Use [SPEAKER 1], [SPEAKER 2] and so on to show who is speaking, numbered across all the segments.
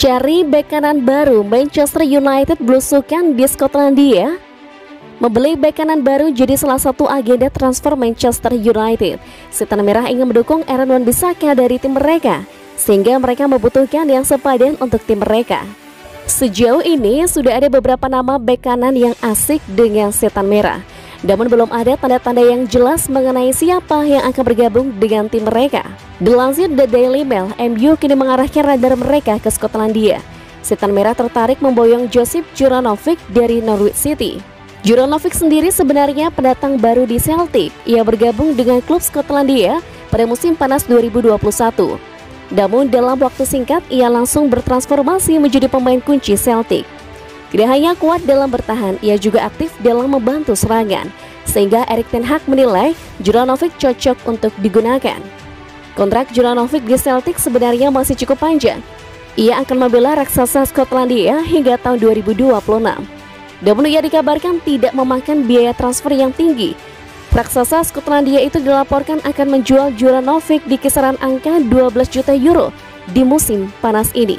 [SPEAKER 1] Cari bek kanan baru, Manchester United belusukan di Skotlandia. Membeli bek kanan baru jadi salah satu agenda transfer Manchester United. Setan Merah ingin mendukung Aaron Wan-Bissaka dari tim mereka, sehingga mereka membutuhkan yang sepadan untuk tim mereka. Sejauh ini sudah ada beberapa nama bek kanan yang asik dengan Setan Merah, namun belum ada tanda-tanda yang jelas mengenai siapa yang akan bergabung dengan tim mereka. Dilansir The Daily Mail, MU kini mengarahkan radar mereka ke Skotlandia. Setan Merah tertarik memboyong Josip Juranovic dari Norwich City. Juranovic sendiri sebenarnya pendatang baru di Celtic. Ia bergabung dengan klub Skotlandia pada musim panas 2021. Namun dalam waktu singkat ia langsung bertransformasi menjadi pemain kunci Celtic. Tidak hanya kuat dalam bertahan, ia juga aktif dalam membantu serangan, sehingga Erik ten Hag menilai Juranovic cocok untuk digunakan. Kontrak Juranovic di Celtic sebenarnya masih cukup panjang. Ia akan membela raksasa Skotlandia hingga tahun 2026. Namun ia dikabarkan tidak memakan biaya transfer yang tinggi. Raksasa Skotlandia itu dilaporkan akan menjual Juranovic di kisaran angka 12 juta euro di musim panas ini.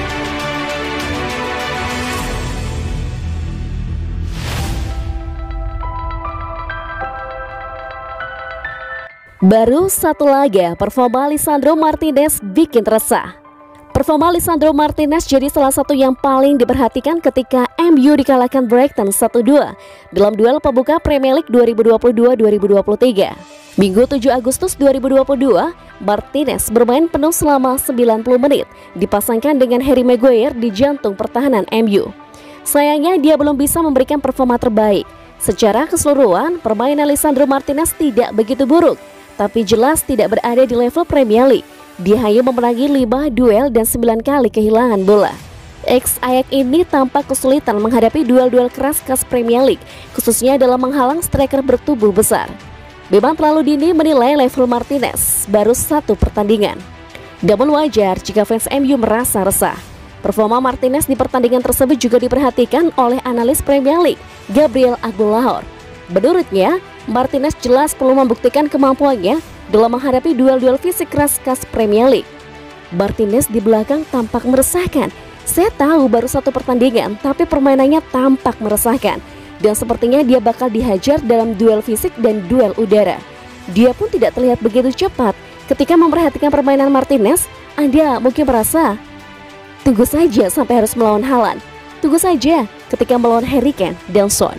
[SPEAKER 1] Baru satu laga, performa Lisandro Martinez bikin resah. Performa Lisandro Martinez jadi salah satu yang paling diperhatikan ketika MU dikalahkan Brighton 1-2 dalam duel pembuka Premier League 2022-2023. Minggu 7 Agustus 2022, Martinez bermain penuh selama 90 menit, dipasangkan dengan Harry Maguire di jantung pertahanan MU. Sayangnya dia belum bisa memberikan performa terbaik. Secara keseluruhan, permainan Lisandro Martinez tidak begitu buruk, tapi jelas tidak berada di level Premier League. Dia hanya memenangi 5 duel dan 9 kali kehilangan bola. Ex-Ajax ini tampak kesulitan menghadapi duel-duel keras khas Premier League, khususnya dalam menghalang striker bertubuh besar. Memang terlalu dini menilai level Martinez, baru satu pertandingan. Namun wajar jika fans MU merasa resah. Performa Martinez di pertandingan tersebut juga diperhatikan oleh analis Premier League, Gabriel Agbulahor. Menurutnya, Martinez jelas perlu membuktikan kemampuannya dalam menghadapi duel-duel fisik keras khas Premier League. Martinez di belakang tampak meresahkan. Saya tahu baru satu pertandingan, tapi permainannya tampak meresahkan. Dan sepertinya dia bakal dihajar dalam duel fisik dan duel udara. Dia pun tidak terlihat begitu cepat. Ketika memperhatikan permainan Martinez, Anda mungkin merasa, tunggu saja sampai harus melawan Haaland. Tunggu saja ketika melawan Harry Kane dan Son.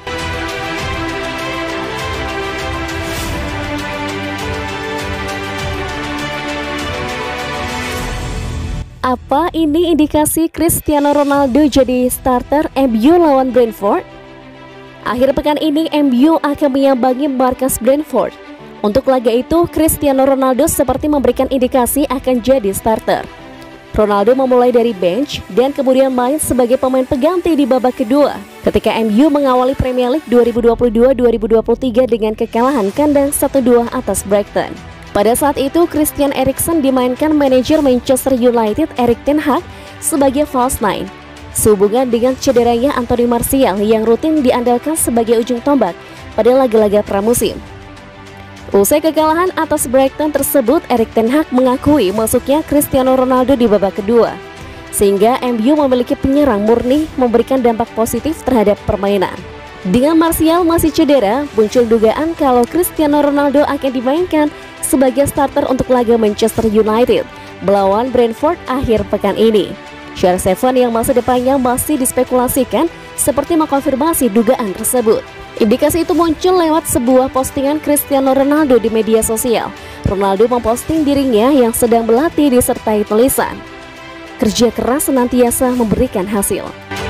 [SPEAKER 1] Apa ini indikasi Cristiano Ronaldo jadi starter MU lawan Brentford? Akhir pekan ini MU akan menyambangi markas Brentford. Untuk laga itu, Cristiano Ronaldo seperti memberikan indikasi akan jadi starter. Ronaldo memulai dari bench dan kemudian main sebagai pemain pengganti di babak kedua ketika MU mengawali Premier League 2022-2023 dengan kekalahan kandang 1-2 atas Brighton. Pada saat itu, Christian Eriksen dimainkan manajer Manchester United Erik ten Hag sebagai false nine. Sehubungan dengan cederanya Anthony Martial yang rutin diandalkan sebagai ujung tombak pada laga-laga pramusim. Usai kekalahan atas Brighton tersebut, Erik ten Hag mengakui masuknya Cristiano Ronaldo di babak kedua, sehingga MU memiliki penyerang murni memberikan dampak positif terhadap permainan. Dengan Martial masih cedera, muncul dugaan kalau Cristiano Ronaldo akan dimainkan sebagai starter untuk laga Manchester United melawan Brentford akhir pekan ini. CR7 yang masa depannya masih dispekulasikan seperti mengkonfirmasi dugaan tersebut. Indikasi itu muncul lewat sebuah postingan Cristiano Ronaldo di media sosial. Ronaldo memposting dirinya yang sedang berlatih disertai tulisan, "Kerja keras senantiasa memberikan hasil."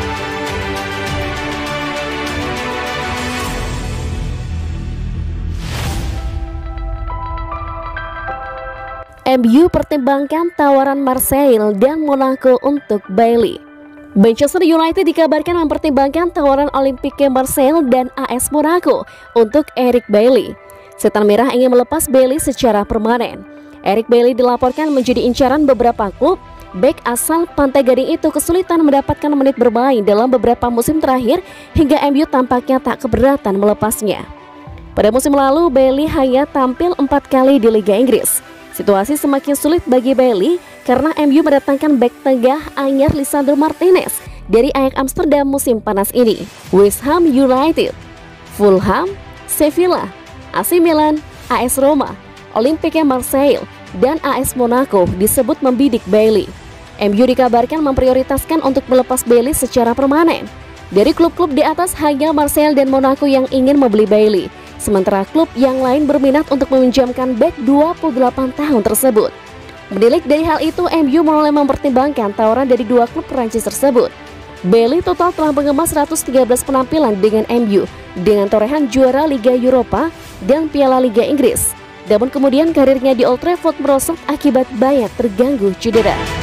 [SPEAKER 1] MU pertimbangkan tawaran Marseille dan Monaco untuk Bailly. Manchester United dikabarkan mempertimbangkan tawaran Olympique Marseille dan AS Monaco untuk Eric Bailly. Setan Merah ingin melepas Bailly secara permanen. Eric Bailly dilaporkan menjadi incaran beberapa klub. Bek asal Pantai Gading itu kesulitan mendapatkan menit bermain dalam beberapa musim terakhir hingga MU tampaknya tak keberatan melepasnya. Pada musim lalu, Bailly hanya tampil 4 kali di Liga Inggris. Situasi semakin sulit bagi Bailey karena MU mendatangkan bek tengah anyar Lisandro Martinez dari Ajax Amsterdam musim panas ini. West Ham United, Fulham, Sevilla, AC Milan, AS Roma, Olympique Marseille, dan AS Monaco disebut membidik Bailey. MU dikabarkan memprioritaskan untuk melepas Bailey secara permanen. Dari klub-klub di atas hanya Marseille dan Monaco yang ingin membeli Bailey, sementara klub yang lain berminat untuk meminjamkan bek 28 tahun tersebut. Menilik dari hal itu, MU mulai mempertimbangkan tawaran dari dua klub Prancis tersebut. Bailey total telah mengemas 113 penampilan dengan MU dengan torehan juara Liga Eropa dan Piala Liga Inggris. Namun kemudian karirnya di Old Trafford merosot akibat banyak terganggu cedera.